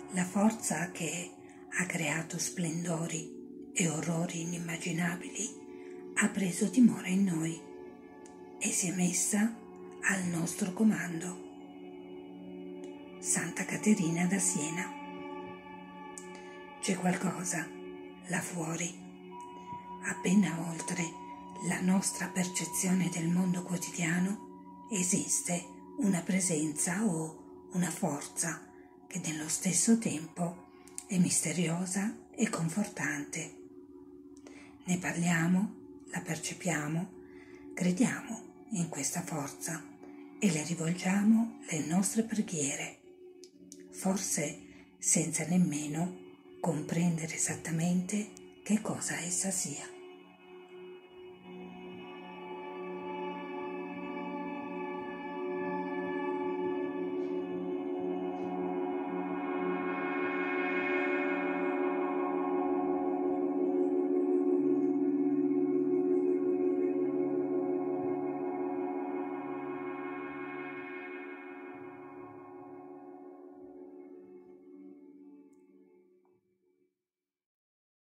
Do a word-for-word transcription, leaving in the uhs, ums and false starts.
La forza che ha creato splendori e orrori inimmaginabili ha preso dimora in noi e si è messa al nostro comando. Santa Caterina da Siena. C'è qualcosa là fuori, appena oltre la nostra percezione del mondo quotidiano, esiste una presenza o una forza che nello stesso tempo è misteriosa e confortante. Ne parliamo, la percepiamo, crediamo in questa forza e le rivolgiamo le nostre preghiere, forse senza nemmeno comprendere esattamente che cosa essa sia.